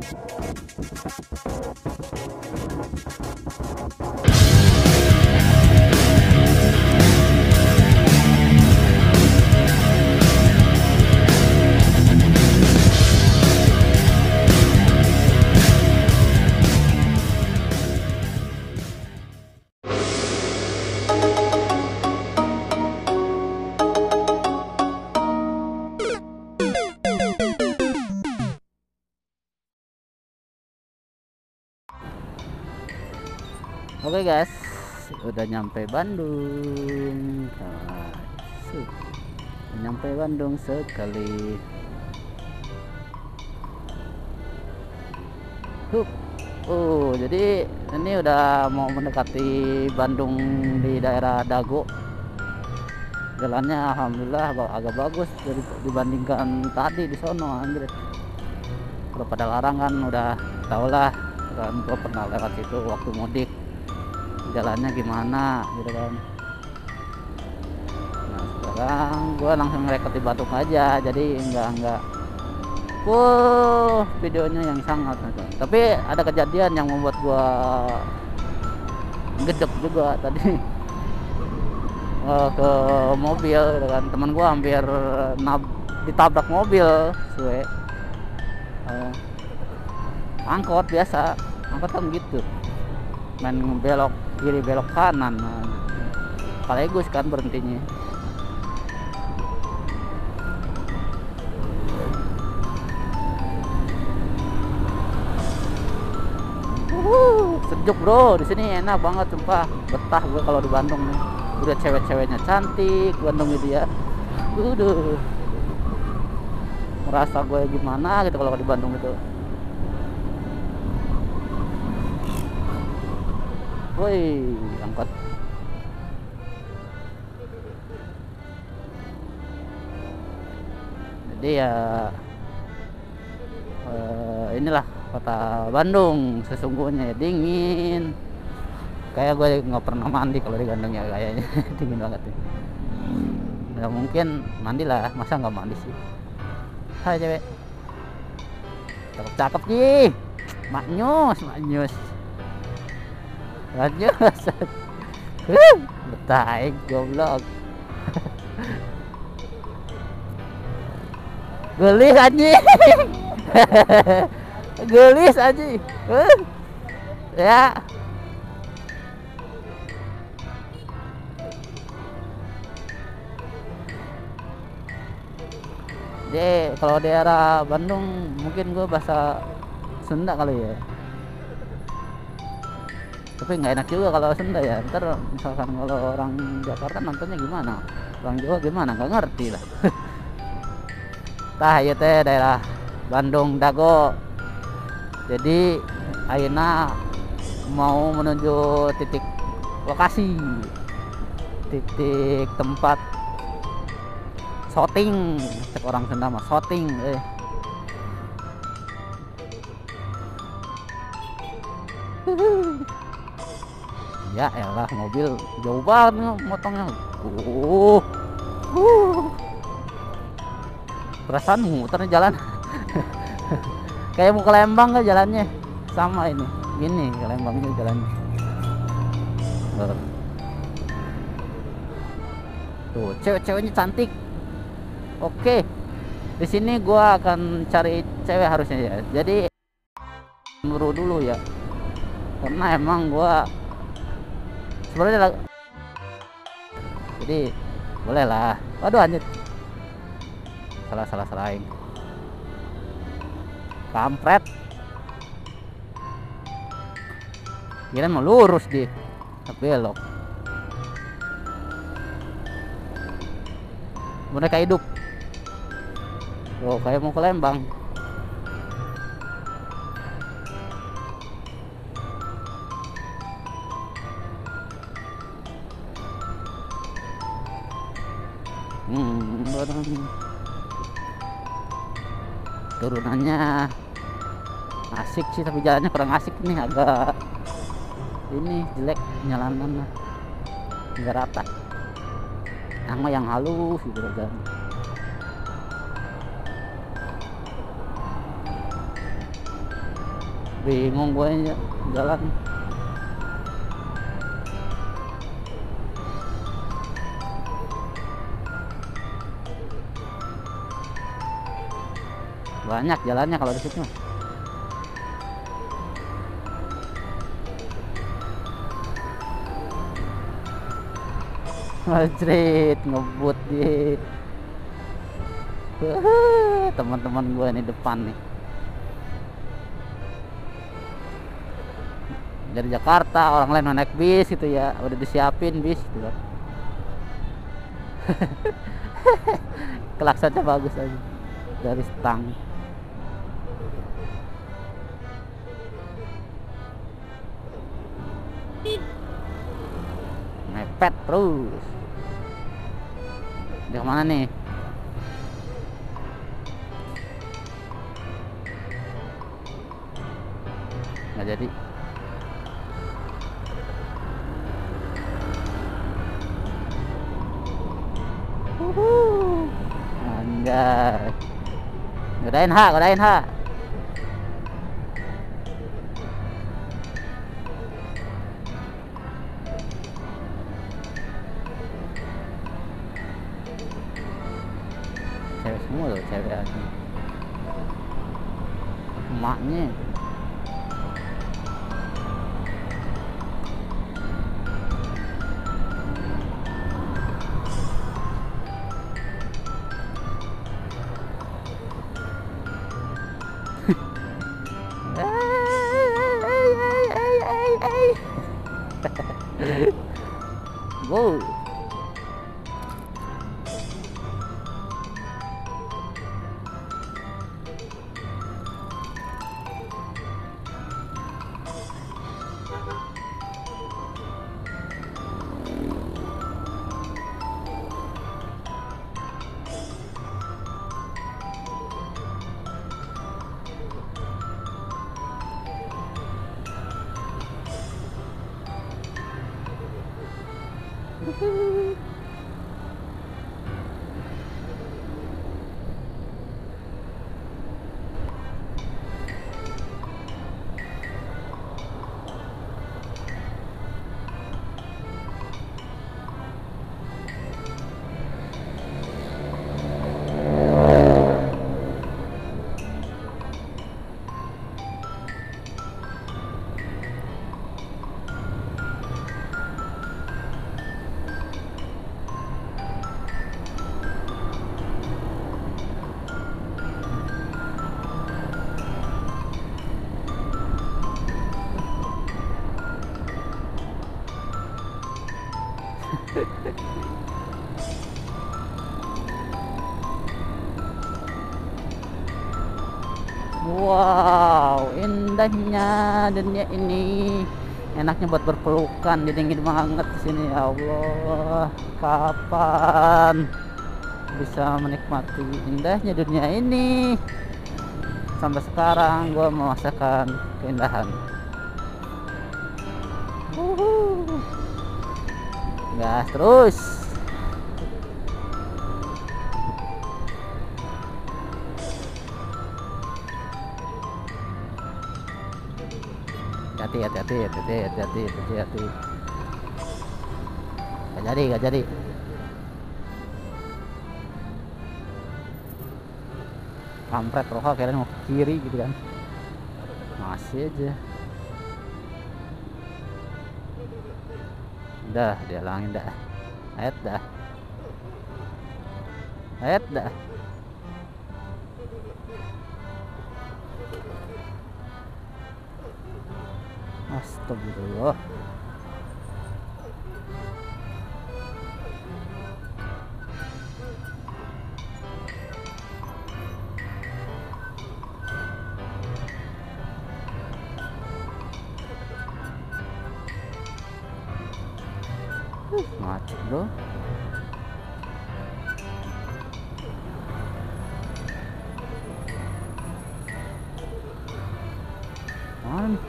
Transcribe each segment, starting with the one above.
Oke guys, udah nyampe Bandung. Nyampe Bandung sekali. Jadi ini udah mau mendekati Bandung di daerah Dago. Jalannya alhamdulillah agak bagus dibandingkan tadi di sono, anjir. Kalau pada larang kan udah tau lah, kan gua pernah lewat situ waktu mudik. Jalannya gimana gitu kan. Nah sekarang gue langsung ngerekod di Bandung aja, jadi enggak videonya yang sangat gitu. Tapi ada kejadian yang membuat gue gedek juga tadi. Ke mobil gitu kan, teman gue hampir ditabrak mobil angkot biasa, angkot kan gitu, main belok kiri belok kanan, sekaligus kan berhentinya. Sejuk bro, di sini enak banget sumpah, betah gue kalau di Bandung nih. Udah cewek-ceweknya cantik, Bandung gitu ya. Merasa gue gimana gitu kalau di Bandung itu. Woi, angkot. Jadi ya inilah kota Bandung sesungguhnya ya, dingin. Kayak gue nggak pernah mandi kalau di Bandung ya, kayaknya dingin banget ya. Ya mungkin mandi lah, masa nggak mandi sih. Hai cewek, cakep-cakep sih, maknyus. Betah goblok. Gelis anjing. Gelis anjing. Ya. Jadi kalau daerah Bandung mungkin gue bahasa Sunda kali ya. Tapi nggak enak juga kalau Sunda ya. Ntar misalkan kalau orang Jakarta nontonnya gimana, orang Jawa gimana, nggak ngerti lah. Tah ya teh daerah Bandung Dago. Jadi ayeuna mau menuju titik lokasi, titik tempat shooting, cek orang Sunda mah shooting. Ya elah, mobil jauh banget motongnya. Perasaan muternya jalan. Kayak mau ke Lembang ke jalannya. Sama ini. Gini ke Lembangnya jalannya. Tuh, cewek-ceweknya cantik. Oke. Di sini gua akan cari cewek harusnya ya. Jadi dulu ya. Karena emang gua sebenarnya jadi boleh lah. Waduh anjir, salahin kampret, kira mau lurus di belok. Mereka hidup kayak mau ke Lembang. Turunannya asik sih, tapi jalannya kurang asik nih, agak ini jelek, jalanan nggak rata. Yang halus gitu kan. Bingung gue jalan. Banyak jalannya kalau di situ. Majrit ngebut di teman-teman gue nih depan nih. Dari Jakarta, orang lain naik bis gitu ya, udah disiapin bis gitu. Klaksannya bagus aja dari stang. Mepet terus. Di mana nih? Nggak jadi. Anjay. Godain ha, godain ha. Cewek semua loh, cewek aja. Emaknya. Go. Wow, indahnya dunia ini. Enaknya buat berpelukan, jadi dingin banget di sini. Ya Allah, kapan bisa menikmati indahnya dunia ini? Sampai sekarang gue merasakan keindahan. Gas terus. Hati-hati. Gak jadi. Kampret Roha kira mau ke kiri gitu kan. Masih aja. Udah, dia langin dah. Ayat dah. Astagfirullah. Macet bro. Mana nih?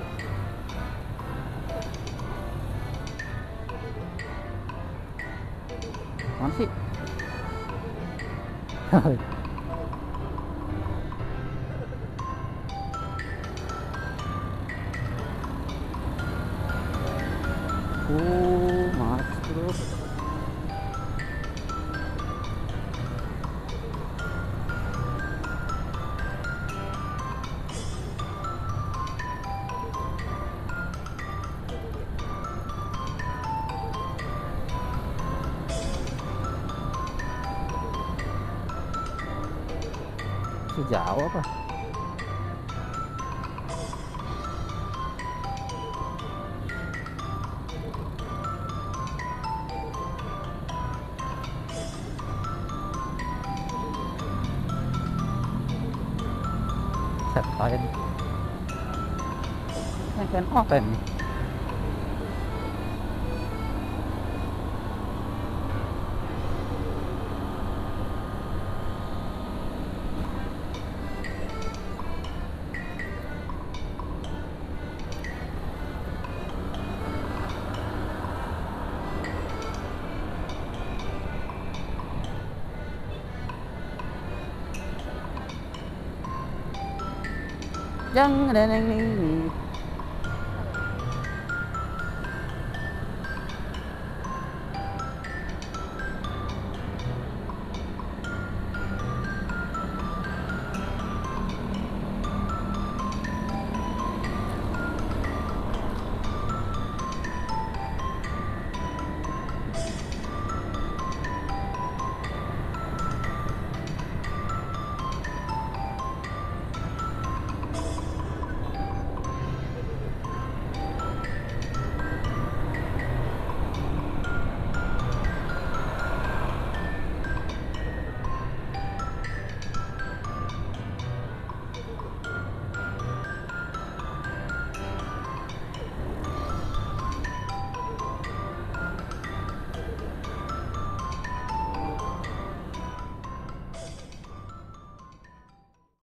Mana sih? Mas bro. Sejauh apa? Set lain. Ini kan open nih. Jangan ada yang ini.